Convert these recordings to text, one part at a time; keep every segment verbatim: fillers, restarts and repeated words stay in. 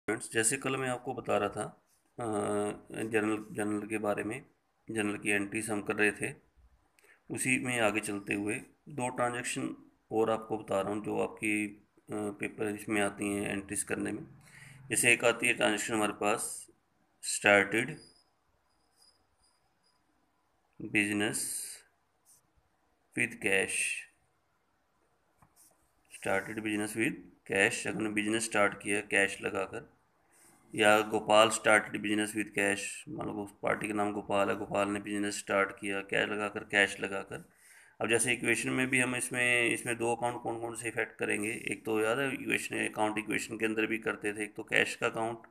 Friends, जैसे कल मैं आपको बता रहा था जनरल जनरल के बारे में। जनरल की एंट्रीज हम कर रहे थे, उसी में आगे चलते हुए दो ट्रांजैक्शन और आपको बता रहा हूँ जो आपकी पेपर इसमें आती हैं एंट्रीज करने में। जैसे एक आती है ट्रांजैक्शन हमारे पास, started business with cash. Started business with cash, अगर बिजनेस स्टार्ट किया कैश लगाकर, या Gopal started business with cash. मान लो उस पार्टी का नाम गोपाल है, गोपाल ने बिजनेस स्टार्ट किया कैश लगाकर, कैश लगाकर। अब जैसे इक्वेशन में भी हम इसमें इसमें दो अकाउंट कौन कौन से इफेक्ट करेंगे, एक तो याद है इक्वेशन अकाउंट इक्वेशन के अंदर भी करते थे, एक तो कैश का अकाउंट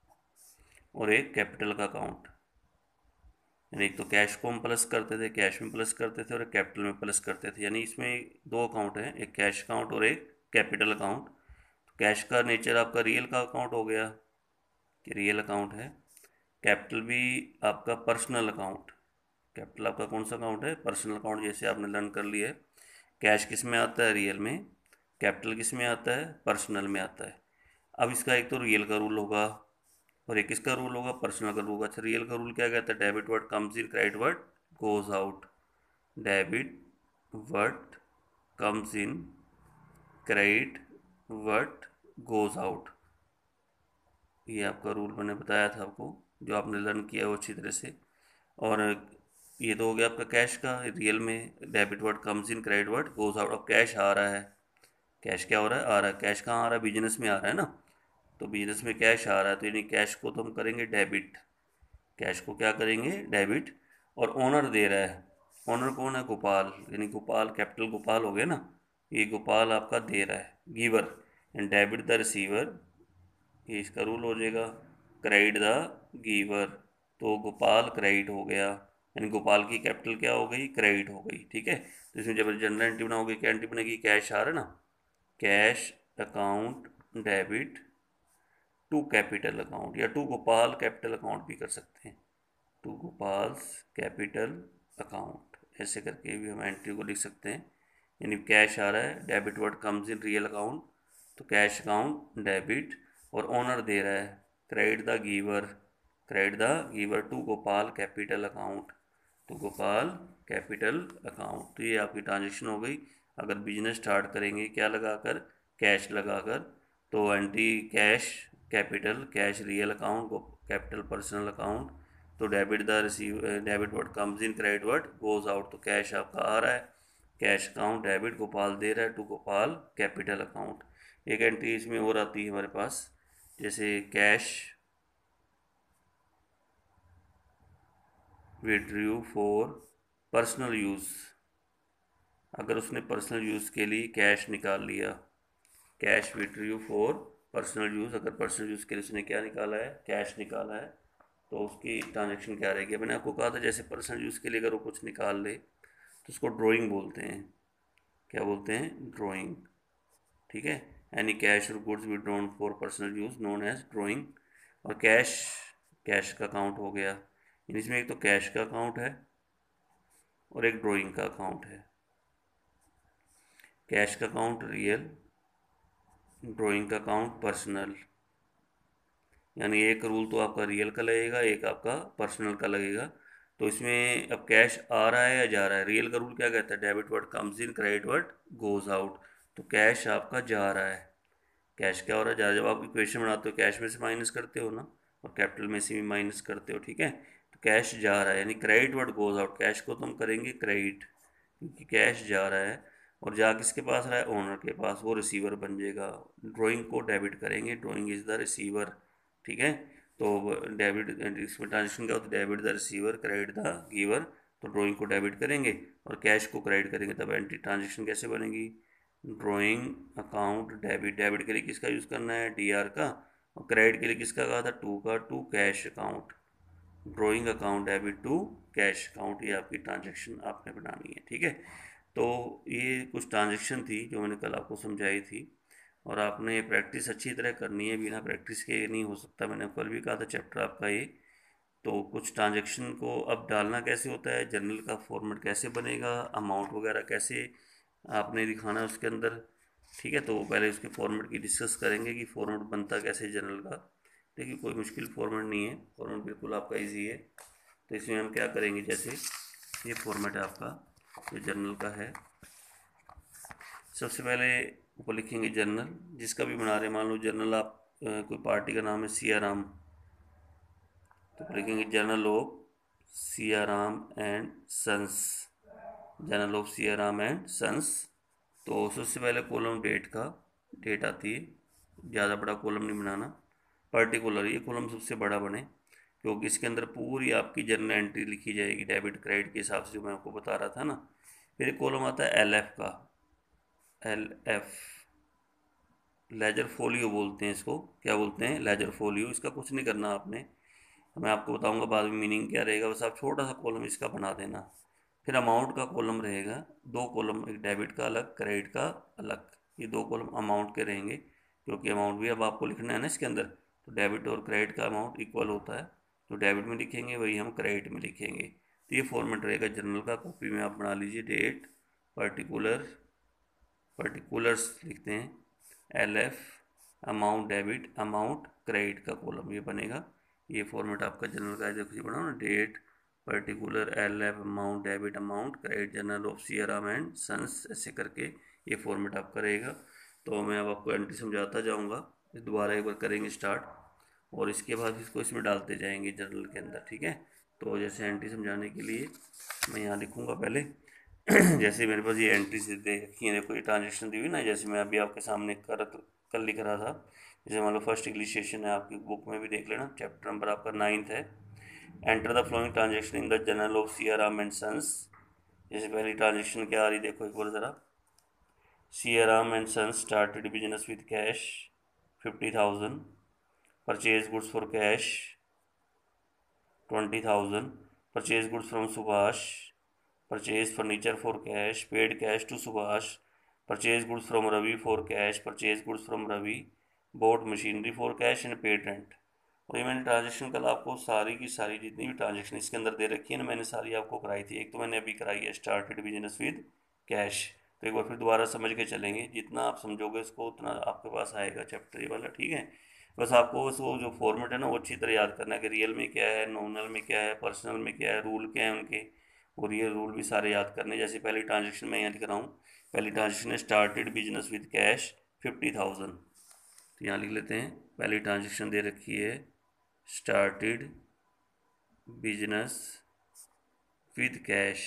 और एक कैपिटल का अकाउंट। यानी एक तो कैश को हम प्लस करते थे, कैश में प्लस करते थे, और एक कैपिटल में प्लस करते थे। यानी इसमें दो अकाउंट हैं, एक कैश अकाउंट और एक कैपिटल अकाउंट। तो कैश का नेचर आपका रियल का अकाउंट हो गया कि रियल अकाउंट है। कैपिटल भी आपका पर्सनल अकाउंट। कैपिटल आपका कौन सा अकाउंट है? Personal account. जैसे आपने लर्न कर लिया है, कैश किस में आता है? रियल में। कैपिटल किस में आता है? पर्सनल में आता है। अब इसका एक तो रियल का रूल होगा और एक किसका रूल होगा? पर्सनल का रूल होगा। अच्छा, रियल का रूल क्या कहता है? Debit word comes in, credit word goes out. Debit word comes in, credit word goes out. ये आपका रूल मैंने बताया था आपको, जो आपने लर्न किया वो अच्छी तरह से। और ये तो हो गया आपका कैश का। रियल में debit word comes in, credit word goes out. अब कैश आ रहा है, कैश क्या हो रहा है? आ रहा है। कैश कहाँ आ रहा है? बिजनेस में आ रहा है ना। तो बिजनेस में कैश आ रहा है, तो यानी कैश को तो हम करेंगे डेबिट। कैश को क्या करेंगे? डेबिट। और ओनर दे रहा है, ओनर कौन है? गोपाल। यानी गोपाल, कैपिटल गोपाल हो गया ना। ये गोपाल आपका दे रहा है, giver. And debit the receiver, ये इसका रूल हो जाएगा, क्रेडिट द गिवर। तो गोपाल क्रेडिट हो गया, यानी गोपाल की कैपिटल क्या हो गई? क्रेडिट हो गई। ठीक है, तो इसमें जब जनरल एंट्री बनाओगे क्या एंट्री बनेगी? कैश आ रहा है ना, cash account debit to capital account, या टू गोपाल कैपिटल अकाउंट भी कर सकते हैं। टू गोपाल्स कैपिटल अकाउंट, ऐसे करके भी हम एंट्री को लिख सकते हैं। यानी कैश आ रहा है, debit word comes in real account, तो कैश अकाउंट डेबिट। और ओनर दे रहा है, credit the giver, credit the giver to Gopal capital account, तो गोपाल कैपिटल अकाउंट। तो ये आपकी ट्रांजेक्शन हो गई। अगर बिजनेस स्टार्ट करेंगे क्या लगाकर? कैश लगाकर। तो entry cash capital, cash real account, capital personal account. तो debit the receive, debit word comes in, credit word goes out. तो कैश आपका आ रहा है, कैश अकाउंट डेबिट, गोपाल दे रहा है टू गोपाल कैपिटल अकाउंट। एक एंट्री इसमें और आती है हमारे पास, जैसे cash withdrew for personal use. अगर उसने पर्सनल यूज़ के लिए कैश निकाल लिया, cash withdrew for personal use, अगर पर्सनल यूज़ के लिए उसने क्या निकाला है? कैश निकाला है, तो उसकी ट्रांजेक्शन क्या रहेगी? मैंने आपको कहा था जैसे पर्सनल यूज़ के लिए अगर वो कुछ निकाल ले तो उसको ड्राइंग बोलते हैं। क्या बोलते हैं? ड्राइंग। ठीक है, एनी कैश और goods withdrawn for personal use known as drawing. और कैश, कैश का अकाउंट हो गया। इसमें एक तो कैश का अकाउंट है और एक ड्राइंग का अकाउंट है। कैश का अकाउंट रियल, ड्राइंग का अकाउंट पर्सनल। यानी एक रूल तो आपका रियल का लगेगा, एक आपका पर्सनल का लगेगा। तो इसमें अब कैश आ रहा है या जा रहा है? रियल का रूल क्या कहता है? Debit word comes in, credit word goes out. तो कैश आपका जा रहा है। कैश क्या हो रहा है? जा रहा है। जब आप इक्वेशन बनाते हो कैश में से माइनस करते हो ना, और कैपिटल में से भी माइनस करते हो। ठीक है, तो कैश जा रहा है, यानी credit word goes out. Cash को तो हम करेंगे क्रेडिट, क्योंकि कैश जा रहा है। और जा किसके पास रहा है? ओनर के पास, वो रिसीवर बन जाएगा। ड्राइंग को डेबिट करेंगे, ड्राइंग इज द रिसीवर। ठीक है, तो डेबिट, इसमें ट्रांजेक्शन क्या होता है? Debit the receiver, credit the giver. तो ड्राइंग को डेबिट करेंगे और कैश को क्रेडिट करेंगे, तब एंट्री ट्रांजेक्शन कैसे बनेगी? ड्राइंग अकाउंट डेबिट, डेबिट के लिए किसका यूज़ करना है? डी आर का। और क्रेडिट के लिए किसका कहा था? टू का, to cash account. Drawing account debit to cash account, ये आपकी ट्रांजेक्शन आपने बनानी है। ठीक है, तो ये कुछ ट्रांजेक्शन थी जो मैंने कल आपको समझाई थी, और आपने प्रैक्टिस अच्छी तरह करनी है, बिना प्रैक्टिस के नहीं हो सकता। मैंने कल भी कहा था चैप्टर आपका ये। तो कुछ ट्रांजेक्शन को अब डालना कैसे होता है, जनरल का फॉर्मेट कैसे बनेगा, अमाउंट वगैरह कैसे आपने दिखाना है उसके अंदर। ठीक है, तो पहले उसके फॉर्मेट की डिस्कस करेंगे कि फॉर्मेट बनता कैसे जनरल का। देखिए कोई मुश्किल फॉर्मेट नहीं है, फॉर्मेट बिल्कुल आपका इजी है। तो इसमें हम क्या करेंगे, जैसे ये फॉर्मेट है आपका जो जर्नल का है। सबसे पहले ऊपर लिखेंगे जर्नल, जिसका भी बना रहे हैं, मान लो जर्नल आप कोई पार्टी का नाम है सियाराम, तो लिखेंगे journal of Siyaram and sons, journal of Siyaram and sons. तो सबसे पहले कॉलम डेट का, डेट आती है, ज़्यादा बड़ा कॉलम नहीं बनाना, पर्टिकुलर ये कॉलम सबसे बड़ा बने, क्योंकि इसके अंदर पूरी आपकी जर्नल एंट्री लिखी जाएगी डेबिट क्रेडिट के हिसाब से, जो मैं आपको बता रहा था ना। फिर कॉलम आता है एल एफ का, एल एफ लेजर फोलियो बोलते हैं इसको, क्या बोलते हैं, लेजर फोलियो। इसका कुछ नहीं करना आपने, मैं आपको बताऊंगा बाद में मीनिंग क्या रहेगा, बस आप छोटा सा कॉलम इसका बना देना। फिर अमाउंट का कॉलम रहेगा, दो कॉलम, एक डेबिट का अलग, क्रेडिट का अलग, ये दो कॉलम अमाउंट के रहेंगे, क्योंकि अमाउंट भी अब आपको लिखना है ना इसके अंदर। तो डेबिट और क्रेडिट का अमाउंट इक्वल होता है, तो डेबिट में लिखेंगे वही हम क्रेडिट में लिखेंगे। तो ये फॉर्मेट रहेगा जर्नल का, कॉपी में आप बना लीजिए, डेट पर्टिकुलर, पर्टिकुलर्स लिखते हैं, L F, amount debit, amount credit का कॉलम ये बनेगा। ये फॉर्मेट आपका जर्नल का है, देखो बनाओ ना, date particular, L F, amount debit, amount credit, journal of Siyaram and sons, ऐसे करके ये फॉर्मेट आपका रहेगा। तो मैं अब आपको एंट्री समझाता जाऊंगा, दोबारा एक बार करेंगे स्टार्ट, और इसके बाद इसको इसमें डालते जाएंगे जर्नल के अंदर, ठीक है। तो जैसे एंट्री समझाने के लिए मैं यहाँ लिखूँगा पहले जैसे मेरे पास ये एंट्री से देखी है, देखो ये ट्रांजेक्शन दी हुई ना, जैसे मैं अभी आपके सामने कर कल लिख रहा था। जैसे मान लो फर्स्ट इंग्लिश सेशन है, आपकी बुक में भी देख लेना, चैप्टर नंबर आपका नाइन्थ है। Enter the following transaction in the journal of Siyaram and sons. जैसे पहली ट्रांजेक्शन क्या आ रही देखो एक बार ज़रा, Siyaram and sons started business with cash fifty thousand, purchase goods for cash twenty thousand, purchase goods from Subhash, purchase furniture for cash, paid cash to Subhash, purchase goods from Ravi for cash, purchase goods from Ravi, bought machinery for cash and paid rent। और ये मैंने transaction कल आपको सारी की सारी जितनी भी ट्रांजेक्शन इसके अंदर दे रखी है ना, मैंने सारी आपको कराई थी। एक तो मैंने अभी कराई है स्टार्टेड बिजनेस विद कैश, तो एक बार फिर दोबारा समझ के चलेंगे, जितना आप समझोगे इसको उतना आपके पास आएगा चैप्टर ये वाला, ठीक है। बस आपको बस वो जो फॉर्मेट है ना वो अच्छी तरह याद करना है कि रियल में क्या है, नॉमिनल में क्या है, पर्सनल में क्या है, रूल क्या है उनके, और ये रूल भी सारे याद करने। जैसे पहली ट्रांजेक्शन मैं यहाँ लिख रहा हूँ, पहली ट्रांजेक्शन है started business with cash fifty thousand, तो यहाँ लिख लेते हैं पहली ट्रांजेक्शन दे रखी है started business with cash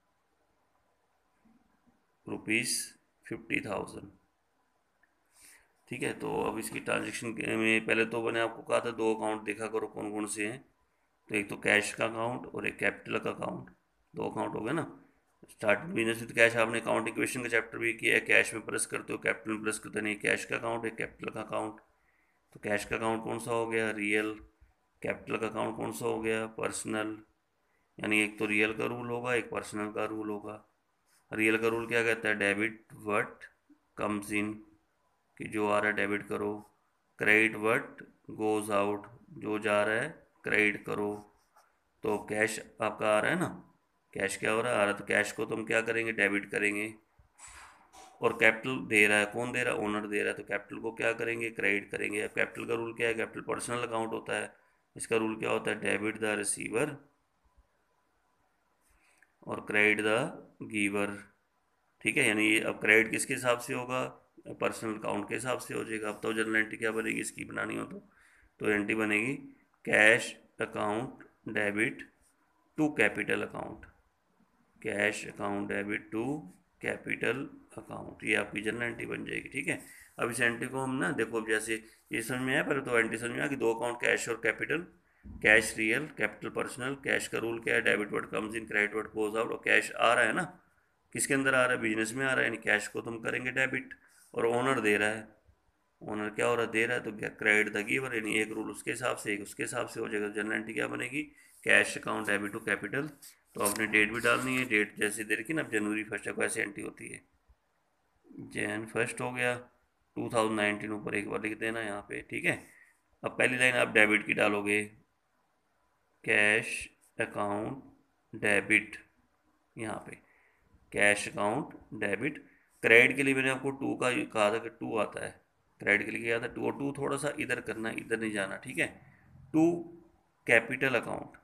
rupees fifty thousand, ठीक है। तो अब इसकी ट्रांजेक्शन में पहले तो मैंने आपको कहा था दो अकाउंट देखा करो कौन कौन से हैं, तो एक तो कैश का अकाउंट और एक कैपिटल का अकाउंट, दो अकाउंट हो गए ना। स्टार्टिंग बिजनेस विद कैश आपने अकाउंट इक्वेशन का चैप्टर भी किया है, कैश में प्लस करते हो कैपिटल में प्लस करते नहीं, कैश का अकाउंट है कैपिटल का अकाउंट। तो कैश का अकाउंट कौन सा हो गया, रियल, कैपिटल का अकाउंट कौन सा हो गया, पर्सनल, यानी एक तो रियल का रूल होगा एक पर्सनल का रूल होगा। रियल का रूल क्या कहता है, डेबिट व्हाट कम्स इन, कि जो आ रहा है डेबिट करो, क्रेडिट व्हाट गोज आउट, जो जा रहा है क्रेडिट करो। तो कैश आपका आ रहा है ना, कैश क्या हो रहा है, आ रहा है, तो कैश को तुम क्या करेंगे, डेबिट करेंगे। और कैपिटल दे रहा है, कौन दे रहा है, ओनर दे रहा है, तो कैपिटल को क्या करेंगे, क्रेडिट करेंगे। अब कैपिटल का रूल क्या है, कैपिटल पर्सनल अकाउंट होता है, इसका रूल क्या होता है, डेबिट द रिसीवर और क्रेडिट द गिवर, ठीक है। यानी ये अब क्रेडिट किसके हिसाब से होगा, पर्सनल अकाउंट के हिसाब से हो जाएगा। अब तो जर्नल एंट्री क्या बनेगी इसकी बनानी हो तो तो एंट्री बनेगी cash account debit to capital account, cash account debit to capital account, ये आपकी जर्नल एंट्री बन जाएगी, ठीक है। अब इस एंट्री को हम ना देखो, अब जैसे ये समझ में आया, पहले तो एंट्री समझ में आया कि दो अकाउंट कैश और capital, cash real capital personal, cash का रूल क्या है, debit word comes in credit word goes out, और कैश आ रहा है ना, किसके अंदर आ रहा है, बिजनेस में आ रहा है, यानी कैश को तुम करेंगे डेबिट, और ओनर दे रहा है, ओनर क्या हो रहा है, दे रहा है, तो क्या क्रेडिट द गिवर, यानी एक रूल उसके हिसाब से एक उसके हिसाब से हो जाएगा। जर्नल एंट्री क्या बनेगी, cash account debit to capital. तो आपने डेट भी डालनी है, डेट जैसे दे रखी ना, जनवरी फर्स्ट है ऐसे एंट्री होती है, जैन फर्स्ट हो गया टू थाउजेंड नाइनटीन, ऊपर एक बार लिख देना यहाँ पे, ठीक है। अब पहली लाइन आप डेबिट की डालोगे, कैश अकाउंट डेबिट, यहाँ पे कैश अकाउंट डेबिट। क्रेडिट के लिए मैंने आपको टू का कहा था कि टू आता है, क्रेडिट के लिए किया था। टू और टू थोड़ा सा इधर करना, इधर नहीं जाना, ठीक है। To capital account,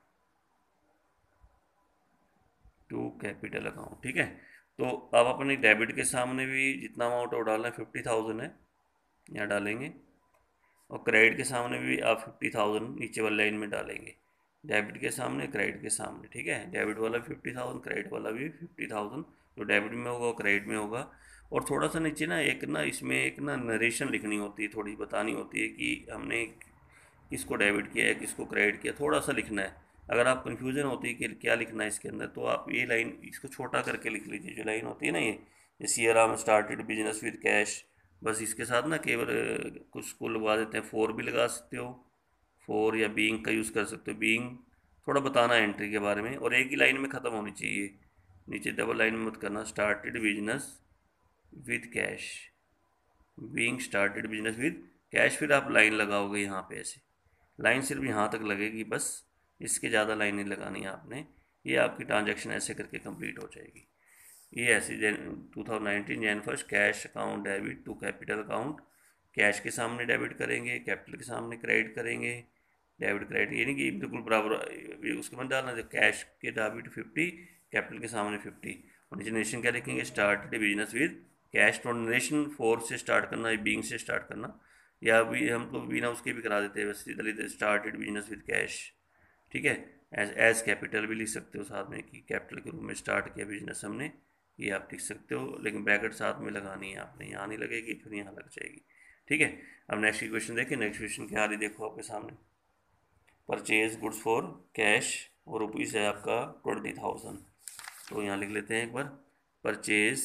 to capital account, ठीक है। तो अब अपनी डेबिट के सामने भी जितना अमाउंट वो डालना है फिफ्टी थाउजेंड है, यहाँ डालेंगे। और क्रेडिट के सामने भी आप फिफ्टी थाउजेंड नीचे वाली लाइन में डालेंगे। डेबिट के सामने, क्रेडिट के सामने, ठीक है। डेबिट वाला फिफ्टी थाउजेंड, क्रेडिट वाला भी फिफ्टी थाउजेंड। जो डेबिट में होगा वो क्रेडिट में होगा। और थोड़ा सा नीचे ना एक ना इसमें एक ना नरेशन लिखनी होती है, थोड़ी बतानी होती है कि हमने किसको डेबिट किया है, किसको क्रेडिट किया, थोड़ा सा लिखना है। अगर आप कन्फ्यूजन होती है कि क्या लिखना है इसके अंदर, तो आप ये लाइन इसको छोटा करके लिख लीजिए। जो लाइन होती है ना ये, जैसे ईयर हम स्टार्टेड बिजनेस विद कैश, बस इसके साथ ना केवल अ, कुछ को लगा देते हैं, फोर भी लगा सकते हो, फोर, या बीइंग का यूज़ कर सकते हो, बीइंग। थोड़ा बताना है एंट्री के बारे में, और एक ही लाइन में ख़त्म होनी चाहिए, नीचे डबल लाइन में मत करना। Started business with cash, being started business with cash, फिर आप लाइन लगाओगे यहाँ पे ऐसे। लाइन सिर्फ यहाँ तक लगेगी बस, इसके ज़्यादा लाइन नहीं लगानी है आपने। ये आपकी ट्रांजैक्शन ऐसे करके कंप्लीट हो जाएगी। ये ऐसे Jan two thousand nineteen Jan first cash account debit to capital account. Cash के सामने डेबिट करेंगे, कैपिटल के सामने क्रेडिट करेंगे। डेबिट क्रेडिट ये नहीं कि बिल्कुल बराबर उसके बाद डालना, जब कैश के डेबिट फिफ्टी, कैपिटल के सामने फिफ्टी। और जनरेशन क्या लिखेंगे, स्टार्ट बिजनेस विद कैश। तो जनरेशन फोर से स्टार्ट करना या बीइंग से स्टार्ट करना, या भी हम तो बिना उसके भी करा देते हैं, बस सीधा स्टार्टेड बिजनेस विद कैश, ठीक है। एज एज कैपिटल भी लिख सकते हो साथ में, कि कैपिटल के रूप में स्टार्ट किया बिजनेस हमने, ये आप लिख सकते हो। लेकिन ब्रैकेट साथ में लगानी है आपने, यहाँ नहीं लगेगी फिर यहाँ लग जाएगी, ठीक है। अब नेक्स्ट इक्वेशन देखिए। नेक्स्ट इक्वेशन क्या आ रही देखो आपके सामने। परचेज गुड्स फॉर कैश, और रुपीज़ है आपका ट्वेंटी थाउजेंड। तो यहाँ लिख लेते हैं एक बार, purchase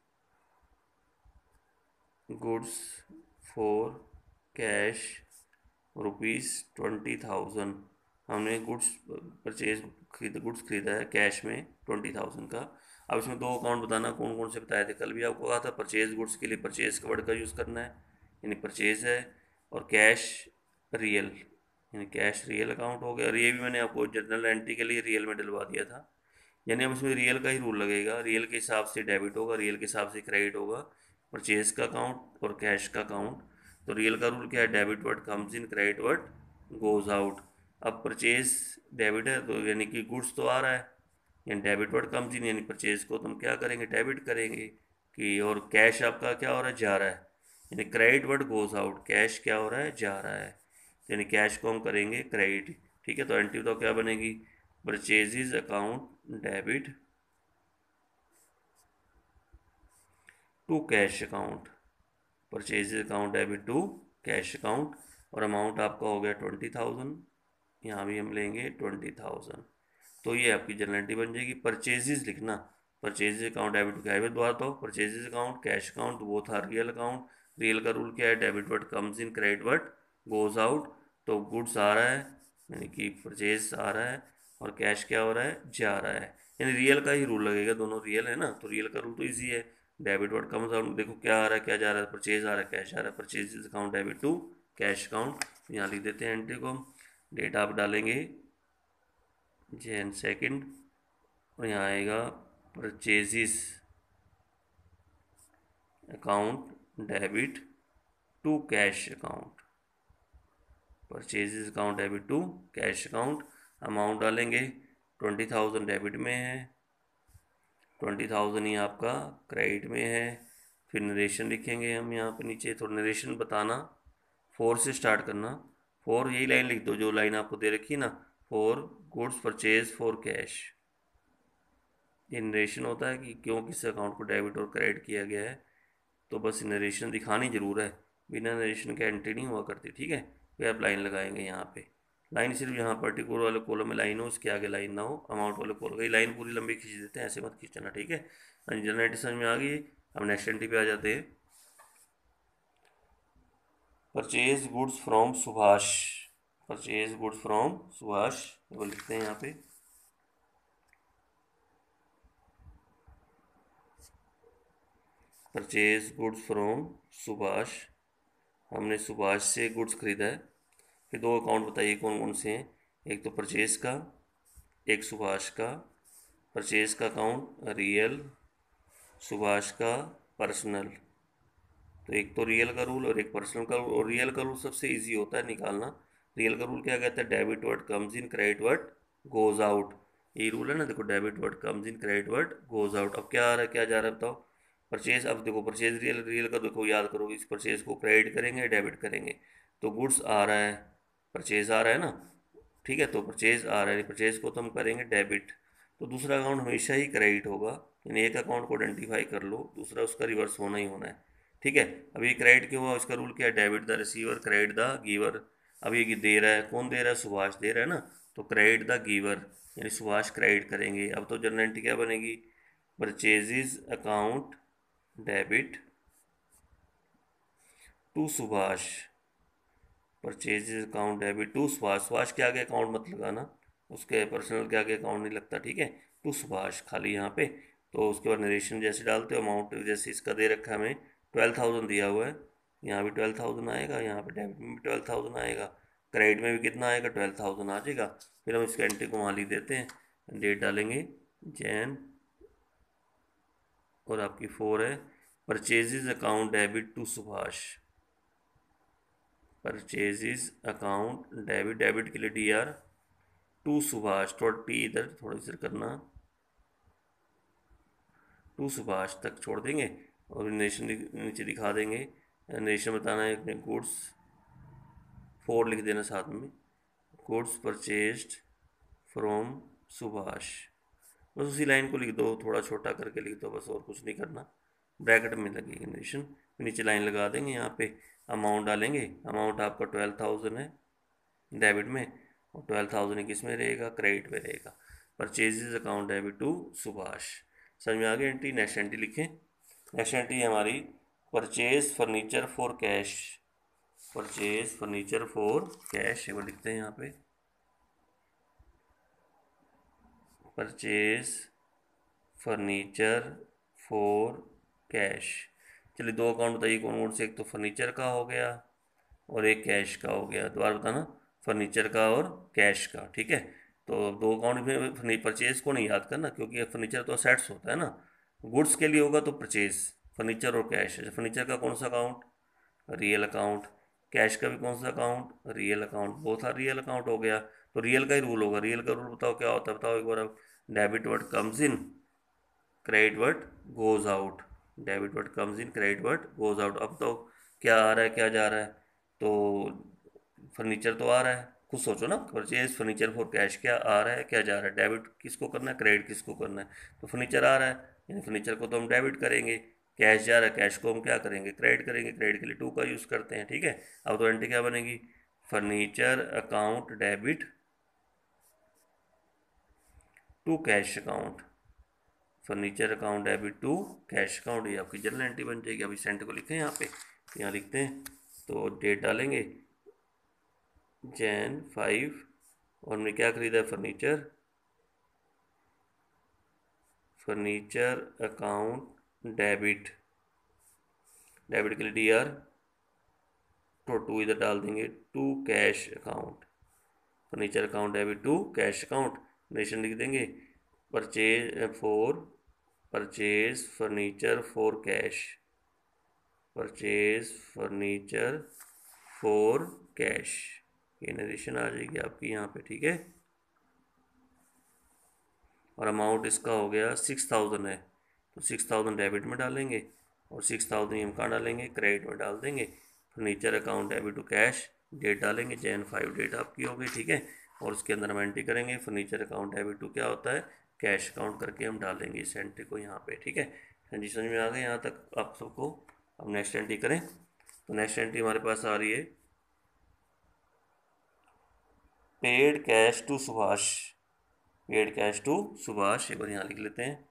goods for cash rupees twenty thousand. हमने गुड्स परचेज खरीद गुड्स खरीदा है कैश में ट्वेंटी थाउजेंड का। अब इसमें दो अकाउंट बताना, कौन कौन से बताए थे, कल भी आपको कहा था। परचेज गुड्स के लिए परचेज का वर्ड का यूज़ करना है, यानी परचेज है। और कैश रियल, यानी कैश रियल अकाउंट हो गया। और ये भी मैंने आपको जनरल एंट्री के लिए रियल में डलवा दिया था, यानी अब इसमें रियल का ही रूल लगेगा। रियल के हिसाब से डेबिट होगा, रियल के हिसाब से क्रेडिट होगा। परचेज का अकाउंट और कैश का अकाउंट। तो रियल का रूल क्या है, debit word comes in, credit word goes out. अब परचेज डेबिट है तो यानी कि गुड्स तो आ रहा है, यानी डेबिट वर्ड कम्स इन, यानी परचेज को तुम क्या करेंगे, डेबिट करेंगे कि। और कैश आपका क्या हो रहा है, जा रहा है, यानी credit word goes out. Cash क्या हो रहा है, जा रहा है, यानी कैश को हम करेंगे क्रेडिट, ठीक है। तो एंट्री तो क्या बनेगी, purchases account debit to cash account, purchases account debit to cash account. और अमाउंट आपका हो गया ट्वेंटी थाउजेंड, यहाँ भी हम लेंगे ट्वेंटी थाउजेंड। तो ये आपकी जनरल एंट्री बन जाएगी। परचेजेज लिखना, purchases account debit to cash, दोबारा तो परचेजेज अकाउंट कैश अकाउंट वो था रियल अकाउंट। रियल का रूल क्या है, debit word comes in, credit word goes out. तो गुड्स आ रहा है, यानी कि परचेज आ रहा है, और कैश क्या हो रहा है, जा रहा है, यानी रियल का ही रूल लगेगा। दोनों रियल है ना, तो रियल का रूल तो इजी है। डेबिट वर्ड कम्स आउट, देखो क्या आ रहा है, क्या जा रहा है, परचेज आ रहा है, कैश आ रहा है। Purchase account debit to cash account. यहाँ लिख देते हैं एंट्री को। डेट आप डालेंगे जैन सेकंड, और यहाँ आएगा purchases account debit to cash account. Purchases account debit to cash account. Amount डालेंगे, ट्वेंटी थाउजेंड डेबिट में है, ट्वेंटी थाउजेंड ही आपका क्रेडिट में है। फिर नरेशन लिखेंगे हम यहाँ पे नीचे, तो नरेशन बताना, फोर से स्टार्ट करना। फोर यही लाइन लिख दो जो लाइन आपको दे रखी है ना, for goods purchase for cash. ये नरेशन होता है कि क्यों किस अकाउंट को डेबिट और क्रेडिट किया गया है। तो बस नरेशन दिखानी ज़रूर है, बिना नरेशन के एंट्री नहीं हुआ करती, ठीक है। फिर आप लाइन लगाएंगे यहाँ पे। लाइन सिर्फ यहाँ पर्टिकुलर वाले कॉलम में लाइन हो, उसके आगे लाइन ना हो। अमाउंट वाले कॉलम की लाइन पूरी लंबी खींच देते हैं, ऐसे मत खींचना, ठीक है। जनरल एंट्री समझ में आ गई। अब नेक्स्ट एंट्री पे आ जाते हैं। Purchase goods from Subhash, purchase goods from Subhash, वो लिखते हैं यहाँ पे। परचेज गुड्स फ्रॉम सुभाष, हमने सुभाष से गुड्स खरीदा है। फिर दो अकाउंट बताइए कौन कौन से हैं, एक तो परचेज का, एक सुभाष का। परचेज का अकाउंट रियल, सुभाष का पर्सनल। तो एक तो रियल का रूल और एक पर्सनल का रूल, और रियल का रूल सबसे इजी होता है निकालना। रियल का रूल क्या कहता है, debit word comes in, credit word goes out. यही रूल है ना, देखो debit word comes in, credit word goes out. अब क्या आ रहा है, क्या जा रहा है बताओ, परचेज। अब देखो परचेज रियल, रियल का देखो याद करो, इस परचेज को क्रेडिट करेंगे डेबिट करेंगे, तो गुड्स आ रहा है, परचेज आ रहा है ना, ठीक है, तो परचेज आ रहा है, परचेज को तो हम करेंगे डेबिट, तो दूसरा अकाउंट हमेशा ही क्रेडिट होगा। यानी एक अकाउंट को आइडेंटिफाई कर लो, दूसरा उसका रिवर्स होना ही होना है, ठीक है। अभी क्रेडिट क्यों हुआ, उसका रूल क्या है, debit the receiver credit the giver. अब ये दे रहा है, कौन दे रहा है, सुभाष दे रहा है ना, तो क्रेडिट द गिवर, यानी सुभाष क्रेडिट करेंगे। अब तो जनरल एंट्री क्या बनेगी, purchases account debit to Subhash, purchases account debit to Subhash. Subhash के आगे अकाउंट मत लगाना, उसके पर्सनल के आगे अकाउंट नहीं लगता, ठीक है। टू सुभाष खाली यहाँ पे, तो उसके बाद नरेशन जैसे डालते हो, अमाउंट जैसे इसका दे रखा है हमें ट्वेल्व थाउजेंड दिया हुआ है, यहाँ भी ट्वेल्व थाउजेंड आएगा, यहाँ पे डेबिट में भी ट्वेल्व थाउजेंड आएगा, क्रेडिट में भी कितना आएगा, ट्वेल्व थाउजेंड आ जाएगा। फिर हम इसका एंट्री को वहाँ लिख देते हैं, डेट डालेंगे जैन, और आपकी फोर है, purchases account debit to Subhash, purchases account debit, debit के लिए डी आर, टू सुभाष, थोड़ा टी इधर थोड़ा इधर करना, टू सुभाष तक छोड़ देंगे, और नेशन नीचे दिखा देंगे, नेशन बताना है अपने गुड्स, फोर लिख देना साथ में, गुड्स परचेज्ड फ्रॉम सुभाष, बस उसी लाइन को लिख दो, थोड़ा छोटा करके लिख दो बस, और कुछ नहीं करना, ब्रैकेट में लगेगी नेशन, नीचे लाइन लगा देंगे, यहाँ पे अमाउंट डालेंगे, अमाउंट आपका ट्वेल्व थाउजेंड है डेबिट में, और ट्वेल्व थाउजेंड किस में रहेगा, क्रेडिट में रहेगा, purchases account debit to Subhash. समझ में आ गई एंट्री, नेक्स्ट एंट्री लिखें। नेक्स्ट एंट्री हमारी purchase furniture for cash, purchase furniture for cash, वो लिखते हैं यहाँ पे, परचेज फर्नीचर फॉर कैश। चलिए दो अकाउंट बताइए कौन कौन से, एक तो फर्नीचर का हो गया और एक कैश का हो गया, दोबारा बताना, फर्नीचर का और कैश का, ठीक है। तो दो अकाउंट में परचेज को नहीं याद करना, क्योंकि फर्नीचर तो असेट्स होता है ना, गुड्स के लिए होगा तो परचेज, फर्नीचर और कैश। फर्नीचर का कौन सा अकाउंट, रियल अकाउंट, कैश का भी कौन सा अकाउंट, रियल अकाउंट, बहुत सारा रियल अकाउंट हो गया, तो रियल का ही रूल होगा। रियल का रूल बताओ क्या होता है, बताओ एक बार अब, debit word comes in, credit word goes out, debit word comes in, credit word goes out. अब तो क्या आ रहा है, क्या जा रहा है, तो फर्नीचर तो आ रहा है, खुद सोचो ना, परचेज फर्नीचर फॉर कैश, क्या आ रहा है क्या जा रहा है, डेबिट किसको करना है, क्रेडिट किसको करना है, तो फर्नीचर आ रहा है, यानी फर्नीचर को तो हम डेबिट करेंगे, कैश जा रहा है, कैश को हम क्या करेंगे, क्रेडिट करेंगे, क्रेडिट के लिए टू का यूज़ करते हैं, ठीक है। अब तो एंट्री क्या बनेगी, furniture account debit to cash account, furniture account debit to cash account, ये आपकी जर्नल एंट्री बन जाएगी। अभी सेंट को लिखें यहाँ पे, यहाँ लिखते हैं, तो डेट डालेंगे जैन फाइव, और हमने क्या खरीदा है, furniture, furniture account debit, debit के लिए डी आर, तो टू इधर डाल देंगे, to cash account, furniture account debit to cash account, narration लिख देंगे, purchase for, purchase furniture for cash, purchase furniture for cash, ये नरेशन आ जाएगी आपकी यहाँ पे, ठीक है। और अमाउंट इसका हो गया सिक्स थाउजेंड है, तो सिक्स थाउजेंड डेबिट में डालेंगे, और सिक्स थाउजेंड हम कहाँ डालेंगे, क्रेडिट में डाल देंगे, furniture account debit to cash, date डालेंगे जैन फाइव, डेट आपकी हो गई, ठीक है। और उसके अंदर हम एंट्री करेंगे, फर्नीचर अकाउंट डेबिट टू क्या होता है, कैश अकाउंट करके हम डालेंगे इस एंट्री को यहाँ पे, ठीक है। हाँ जी, समझ में आ गए यहाँ तक आप सबको। अब नेक्स्ट एंट्री करें, तो नेक्स्ट एंट्री हमारे पास आ रही है, paid cash to Subhash, paid cash to Subhash, एक बार यहाँ लिख लेते हैं,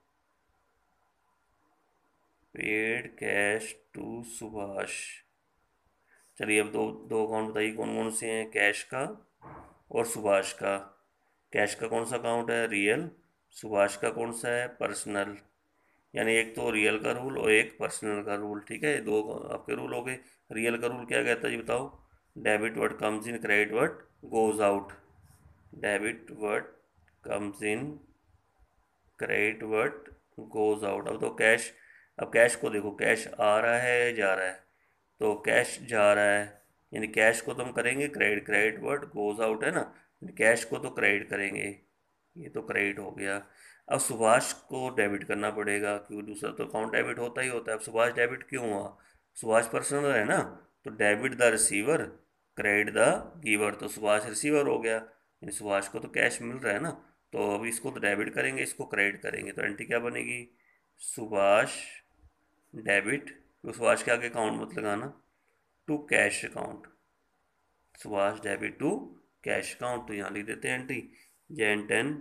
पेड कैश टू सुभाष। चलिए अब दो दो अकाउंट बताइए कौन कौन से हैं, कैश का और सुभाष का। कैश का कौन सा अकाउंट है, रियल, सुभाष का कौन सा है, पर्सनल, यानी एक तो रियल का रूल और एक पर्सनल का रूल, ठीक है, दो आपके रूल हो गए। रियल का रूल क्या कहता है जी बताओ, debit word comes in, credit word goes out, debit word comes in, credit word goes out. अब तो कैश, अब कैश को देखो, कैश आ रहा है जा रहा है, तो कैश जा रहा है, यानी कैश को तो हम करेंगे credit, credit word goes out है ना, कैश को तो क्रेडिट करेंगे, ये तो क्रेडिट हो गया। अब सुभाष को डेबिट करना पड़ेगा क्योंकि दूसरा तो अकाउंट डेबिट होता ही होता है। अब सुभाष डेबिट क्यों हुआ, सुभाष पर्सनल है ना, तो debit the receiver credit the giver, तो सुभाष रिसीवर हो गया, यानी सुभाष को तो कैश मिल रहा है ना, तो अब इसको तो डेबिट करेंगे, इसको क्रेडिट करेंगे, तो एंट्री क्या बनेगी, सुभाष डेबिट, तो सुभाष के आगे अकाउंट मत लगाना, to cash account, Subhash debit to cash account, तो यहाँ लिख देते हैं एंट्री जैन टेन,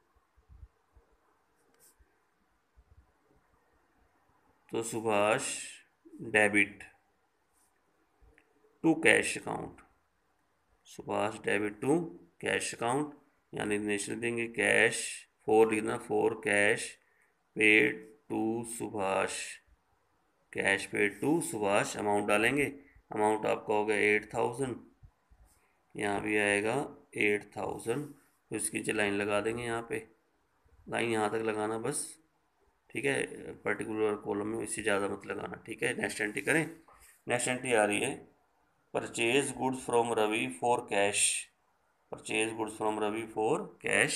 तो Subhash debit to cash account, Subhash debit to cash account, यानी नेशनल देंगे कैश फोर लिखना, for cash paid to Subhash, cash paid to Subhash, amount डालेंगे, अमाउंट आपका हो गया एट थाउजेंड, यहाँ भी आएगा एट थाउजेंड, तो इसकी नीचे लाइन लगा देंगे, यहाँ पे लाइन यहाँ तक लगाना बस, ठीक है, पर्टिकुलर कॉलम में इससे ज़्यादा मत लगाना, ठीक है। नेक्स्ट एंट्री करें, नेक्स्ट एंट्री आ रही है purchase goods from Ravi for cash, purchase goods from Ravi for cash,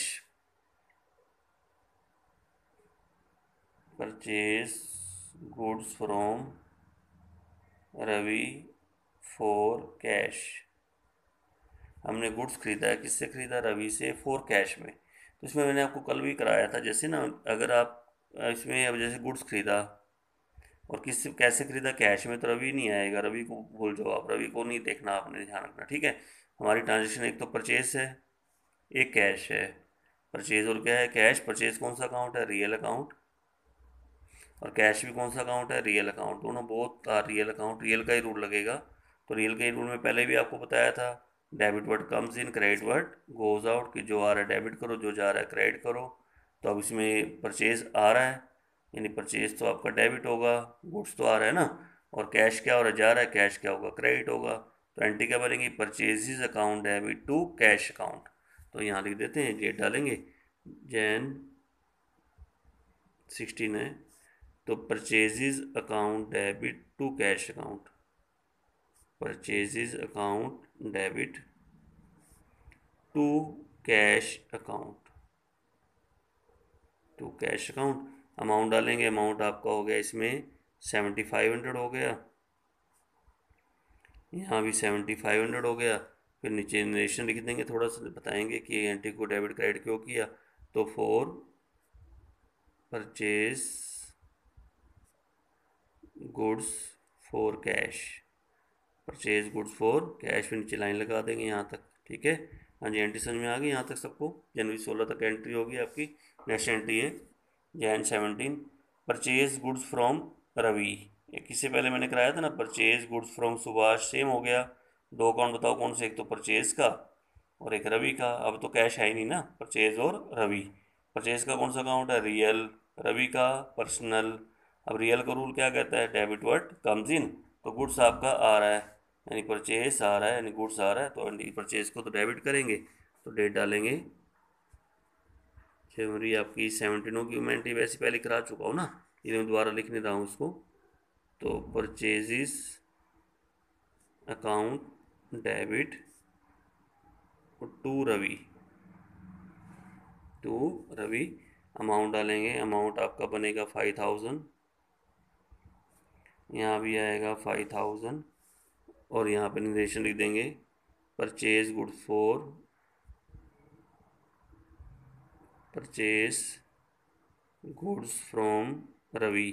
purchase goods from Ravi for cash, हमने गुड्स खरीदा है, किससे खरीदा, रवि से, फॉर कैश में, तो इसमें मैंने आपको कल भी कराया था, जैसे ना अगर आप इसमें अब जैसे गुड्स खरीदा और किस कैसे खरीदा, कैश में, तो रवि नहीं आएगा, रवि को भूल जाओ आप, रवि को नहीं देखना, आपने ध्यान रखना, ठीक है। हमारी ट्रांजेक्शन एक तो परचेज है, एक कैश है, परचेज और क्या है, कैश, परचेज कौन सा अकाउंट है, रियल अकाउंट, और कैश भी कौन सा अकाउंट है, रियल अकाउंट, दोनों बहुत रियल अकाउंट, रियल का ही रूल लगेगा, तो रियल के रूल में पहले भी आपको बताया था, debit word comes in, credit word goes out, कि जो आ रहा है डेबिट करो, जो जा रहा है क्रेडिट करो, तो अब इसमें परचेज आ रहा है, यानी परचेज तो आपका डेबिट होगा, गुड्स तो आ रहा है ना, और कैश क्या हो रहा है, जा रहा है, कैश क्या होगा, क्रेडिट होगा, तो एंट्री क्या बनेगी, purchases account debit to cash account, तो यहाँ लिख देते हैं, डेट डालेंगे जैन सिक्सटीन है, तो purchases account debit to cash account, purchases account debit to cash account, to cash account, amount डालेंगे, अमाउंट आपका हो गया इसमें सेवेंटी फाइव हंड्रेड हो गया, यहाँ भी सेवेंटी फाइव हंड्रेड हो गया, फिर नीचे नरेशन लिख देंगे, थोड़ा सा बताएंगे कि एंट्री को डेबिट क्रेडिट क्यों किया, तो for purchase goods for cash, purchase goods for cash, फिर नीचे लाइन लगा देंगे यहाँ तक, ठीक है। हाँ जी, एंट्री समझ में आ गई यहाँ तक सबको, जनवरी सोलह तक एंट्री होगी आपकी। नेक्स्ट एंट्री है Jan seventeen, purchase goods from Ravi, एक इससे पहले मैंने कराया था ना, purchase goods from Subhash, same हो गया, दो अकाउंट बताओ कौन से, एक तो परचेज का और एक रवि का, अब तो कैश है ही नहीं ना, परचेज और रवि, परचेज का कौन सा अकाउंट है, रियल, रवि का पर्सनल, अब रियल का रूल क्या कहता है, डेबिट वर्ड कम्स इन, तो गुड्स आपका आ रहा है, यानी परचेज आ रहा है, यानी गुड्स आ रहा है, तो परचेज को तो डेबिट करेंगे, तो डेट डालेंगे जनवरी आपकी सेवनटीन होगी, मैं एंट्री वैसे पहले करा चुका हूँ ना, ये मैं दोबारा लिख नहीं रहा हूँ इसको, तो purchases account debit to Ravi, to Ravi, amount डालेंगे, अमाउंट आपका बनेगा फाइव थाउजेंड, यहाँ भी आएगा फाइव थाउजेंड, और यहाँ पे निर्देशन लिख देंगे purchase goods for, purchase goods from Ravi,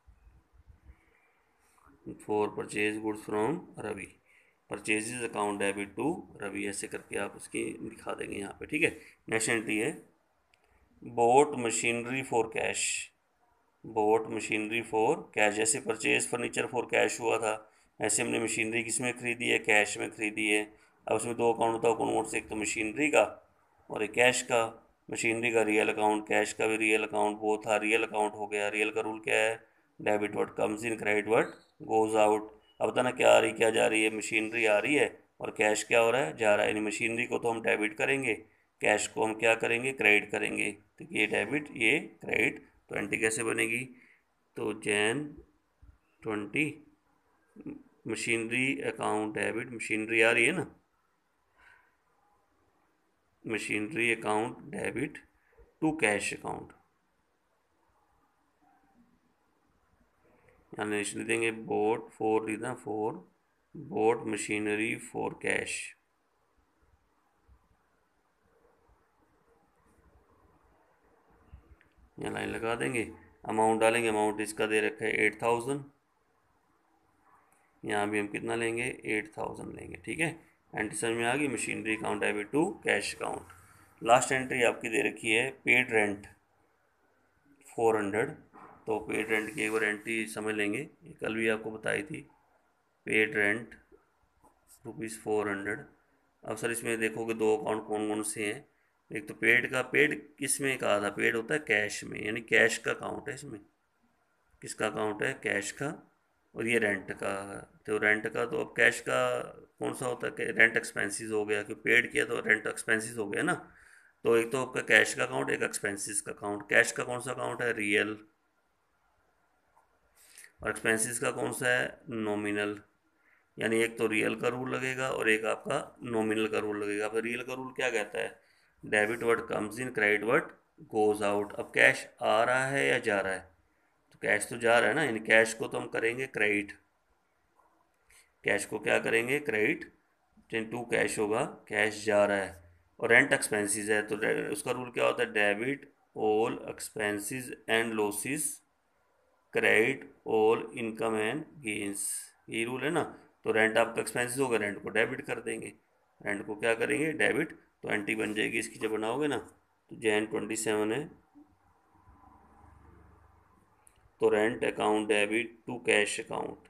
for purchase goods from Ravi, purchases account debit to Ravi, ऐसे करके आप उसकी दिखा देंगे यहाँ पे, ठीक है। नेक्स्ट एंट्री है bought machinery for cash, bought machinery for cash, जैसे परचेज फर्नीचर फॉर कैश हुआ था, ऐसे हमने मशीनरी किस में खरीदी है, कैश में खरीदी है। अब उसमें दो अकाउंट बताओ कौन कौन से, एक तो मशीनरी का और एक कैश का, मशीनरी का रियल अकाउंट, कैश का भी रियल अकाउंट, वो था रियल अकाउंट हो गया। रियल का रूल क्या है, debit word comes in, credit word goes out. अब बताना क्या आ रही क्या जा रही है, मशीनरी आ रही है और कैश क्या हो रहा है, जा रहा है, यानी मशीनरी को तो हम डेबिट करेंगे, कैश को हम क्या करेंगे, क्रेडिट करेंगे, तो ये डेबिट ये क्रेडिट, तो एंट्री कैसे बनेगी, तो Jan twenty machinery account debit, machinery आ रही है ना, machinery account debit to cash account, यहाँ निश्चित देंगे बोट फोर देना for bought machinery for cash, यहाँ लाइन लगा देंगे। अमाउंट डालेंगे, अमाउंट इसका दे रखा है एट थाउजेंड, यहाँ भी हम कितना लेंगे एट थाउजेंड लेंगे, ठीक है। एंट्री समझ में आ गई, machinery account debit to cash account. Last entry आपकी दे रखी है पेड रेंट फोर हंड्रेड, तो पेड रेंट की एक बार एंट्री समझ लेंगे, ये कल भी आपको बताई थी। Paid rent rupees four hundred. अब सर इसमें देखोगे दो अकाउंट कौन कौन से हैं, एक तो पेड का, पेड किस में कहा था, पेड होता है कैश में, यानी कैश का अकाउंट है इसमें, किसका अकाउंट है कैश का, और ये रेंट का है। तो रेंट का तो अब कैश का कौन सा होता है, रेंट एक्सपेंसेस हो गया, कि पेड किया तो रेंट एक्सपेंसेस हो गया ना। तो एक तो आपका कैश का अकाउंट, एक एक्सपेंसेस का अकाउंट। कैश का कौन सा अकाउंट है रियल, और एक्सपेंसेस का कौन सा है नॉमिनल, यानी एक तो रियल का रूल लगेगा और एक आपका नॉमिनल का रूल लगेगा। अब रियल का रूल क्या कहता है, debit word comes in, credit word goes out. अब कैश आ रहा है या जा रहा है, तो कैश तो जा रहा है ना, यानी कैश को तो हम करेंगे क्रेडिट, कैश को क्या करेंगे क्रेडिट, टू कैश होगा, कैश जा रहा है। और रेंट एक्सपेंसेस है तो उसका रूल क्या होता है, debit all expenses and losses, credit all income and gains, ये रूल है ना। तो रेंट आपका एक्सपेंसेस होगा, रेंट को डेबिट कर देंगे, रेंट को क्या करेंगे डेबिट। तो एंट्री बन जाएगी इसकी जब बनाओगे ना, तो जैन ट्वेंटी सेवन है, तो rent account debit to cash account,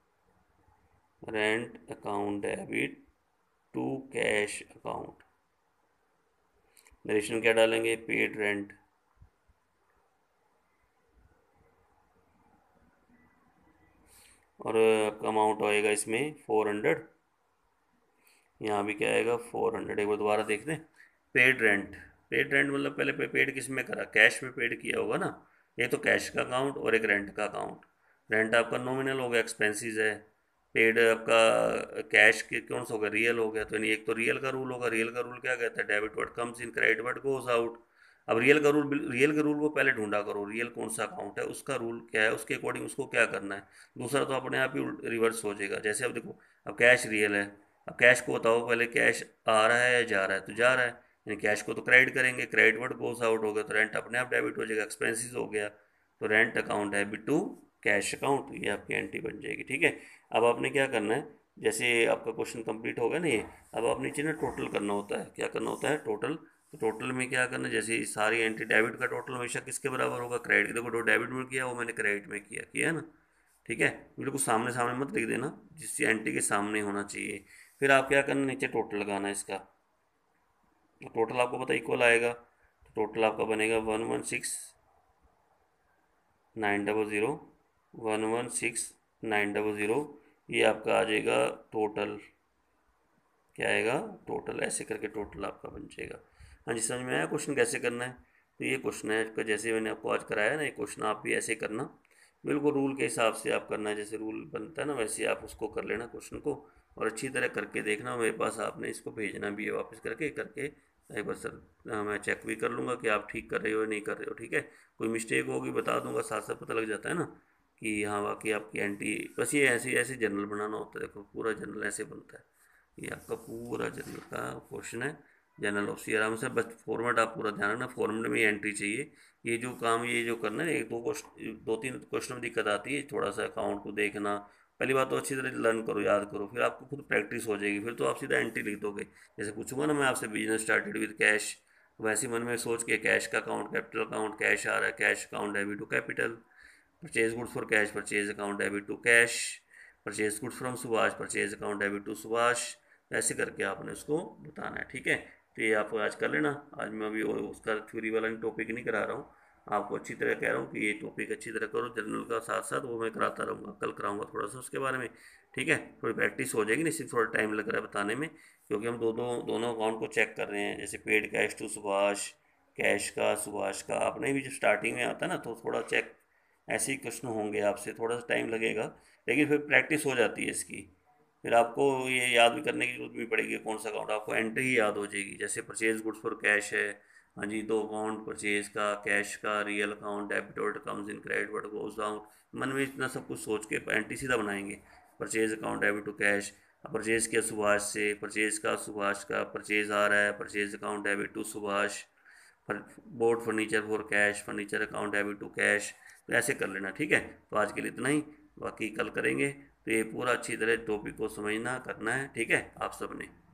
rent account debit to cash account. Narration क्या डालेंगे, पेड रेंट, और आपका अमाउंट आएगा इसमें फोर हंड्रेड, यहाँ भी क्या आएगा फोर हंड्रेड। एक बार दोबारा देख लें, पेड रेंट, पेड रेंट मतलब पहले पे पेड किस में करा, कैश में पेड किया होगा ना, एक तो कैश का अकाउंट और एक रेंट का अकाउंट। रेंट आपका नॉमिनल हो गया, एक्सपेंसेस है। पेड आपका कैश के कौन सा हो गया, रियल हो गया। तो यानी एक तो रियल का रूल होगा, रियल का रूल क्या कहता है, debit word comes in, credit word goes out. अब रियल का रूल, रियल के रूल को पहले ढूंढा करो, रियल कौन सा अकाउंट है, उसका रूल क्या है, उसके अकॉर्डिंग उसको क्या करना है। दूसरा तो अपने आप ही रिवर्स हो जाएगा। जैसे अब देखो, अब कैश रियल है, अब कैश को बताओ पहले, कैश आ रहा है या जा रहा है, तो जा रहा है, यानी कैश को तो क्रेडिट करेंगे, क्रेडिट वर्ड गोज आउट हो गया, तो रेंट अपने आप डेबिट हो जाएगा, एक्सपेंसेस हो गया। तो rent account debit to cash account, ये आपकी एंट्री बन जाएगी, ठीक है। अब आपने क्या करना है, जैसे आपका क्वेश्चन कंप्लीट होगा ना ये, अब आप नीचे ना टोटल करना होता है, क्या करना होता है टोटल। तो टोटल में क्या करना है, जैसे सारी एंट्री, डेबिट का टोटल हमेशा किसके बराबर होगा, क्रेडिट। देखो जो डेबिट में किया वो मैंने क्रेडिट में किया किया है ना, ठीक है। बिल्कुल सामने सामने मत लिख देना, जिस एंट्री के सामने होना चाहिए। फिर आप क्या करना, नीचे टोटल लगाना है इसका, तो टोटल आपको पता इक्वल आएगा, तो टोटल आपका बनेगा one one six nine double zero, one one six nine double zero, ये आपका आ जाएगा टोटल, क्या आएगा टोटल, ऐसे करके टोटल आपका बन जाएगा। हाँ जी, समझ में आया क्वेश्चन कैसे करना है। तो ये क्वेश्चन है इसका, जैसे मैंने आपको आज कराया ना, ये क्वेश्चन आप भी ऐसे करना, बिल्कुल रूल के हिसाब से आप करना है, जैसे रूल बनता है ना वैसे आप उसको कर लेना क्वेश्चन को, और अच्छी तरह करके देखना। मेरे पास आपने इसको भेजना भी है वापस करके करके, एक बार सर मैं चेक भी कर लूँगा कि आप ठीक कर रहे हो या नहीं कर रहे हो, ठीक है। कोई मिस्टेक होगी बता दूंगा, साथ साथ पता लग जाता है ना कि हाँ वाकई आपकी एंट्री। बस ये ऐसे ऐसे जनरल बनाना होता है, देखो पूरा जनरल ऐसे बनता है। ये आपका पूरा जनरल का क्वेश्चन है, जनरल ऑफ सी आराम से, बस फॉर्मेट आप पूरा ध्यान रखना, फॉर्मेट में एंट्री चाहिए। ये जो काम ये जो करना है, एक दो क्वेश्चन, दो तीन क्वेश्चन में दिक्कत आती है, थोड़ा सा अकाउंट को देखना। पहली बात तो अच्छी तरह लर्न करो, याद करो, फिर आपको खुद प्रैक्टिस हो जाएगी, फिर तो आप सीधा एंट्री लिख दोगे। जैसे पूछूंगा ना मैं आपसे, बिजनेस स्टार्टेड विद कैश, वैसे मन में सोच के कैश का अकाउंट, कैपिटल अकाउंट, कैश आ रहा है, cash account debit to capital, purchase goods for cash, purchase account debit to cash, purchase goods from Subhash, purchase account debit to Subhash, ऐसे करके आपने उसको बताना है, ठीक है। तो ये आप आज कर लेना। आज मैं अभी उसका थ्योरी वाला टॉपिक नहीं करा रहा हूँ, आपको अच्छी तरह कह रहा हूँ कि ये टॉपिक अच्छी तरह करो, जर्नल का साथ साथ वो मैं कराता रहूँगा, कल कराऊँगा थोड़ा सा उसके बारे में, ठीक है। थोड़ी प्रैक्टिस हो जाएगी, नहीं सिर्फ थोड़ा टाइम लग रहा है बताने में, क्योंकि हम दोनों दोनों अकाउंट को चेक कर रहे हैं। जैसे paid cash to Subhash, cash का सुभाष का, आपने भी जब स्टार्टिंग में आता है ना तो थोड़ा चेक ऐसे ही क्वेश्चन होंगे आपसे, थोड़ा सा टाइम लगेगा, लेकिन फिर प्रैक्टिस हो जाती है इसकी। फिर आपको ये याद भी करने की जरूरत भी पड़ेगी कौन सा अकाउंट, आपको एंट्री ही याद हो जाएगी। जैसे परचेज गुड्स फॉर कैश है, हाँ जी, दो अकाउंट, परचेज का, कैश का, real account, debit what comes in, credit what goes down. मन में इतना सब कुछ सोच के एंट्री सीधा बनाएंगे। Purchase account debit to cash, purchase किया सुभाष से, परचेज का सुभाष का परचेज आ रहा है, purchase account debit to Subhash, bought furniture for cash, furniture account debit to cash. तो ऐसे कर लेना, ठीक है। तो आज के लिए इतना ही, बाकी कल करेंगे। तो ये पूरा अच्छी तरह टॉपिक को समझना करना है, ठीक है आप सबने।